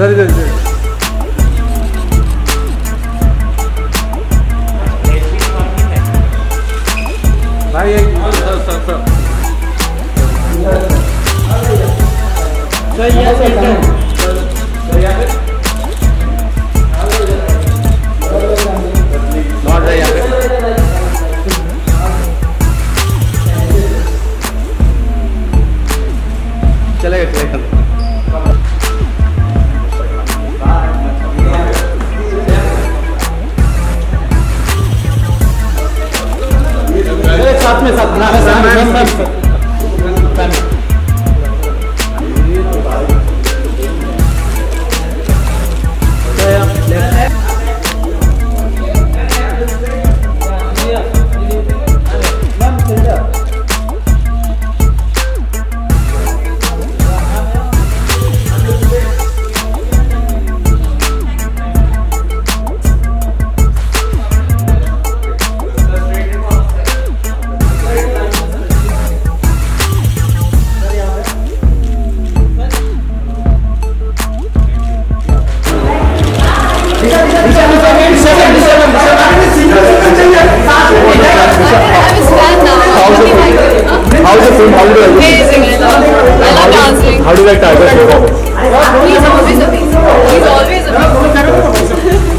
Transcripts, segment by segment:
Sir इधर भाई एक चलेगा साथ में How do you like Tiger's performance? He's always amazing. He's always amazing.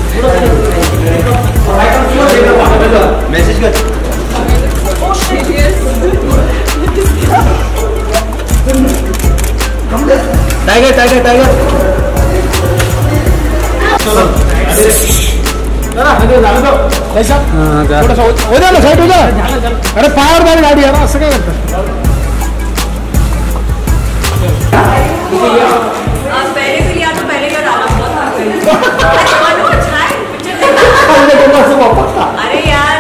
Message कर. Oh shit, yes. Tiger. थोड़ा सा हो जा ना साइड हो जा. अरे पावर वाली गाड़ी है ना असं काय करता. पहले का डाला अरे यार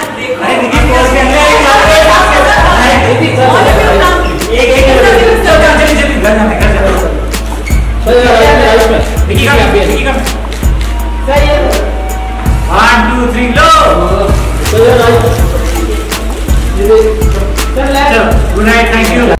गुड नाइट, थैंक यू.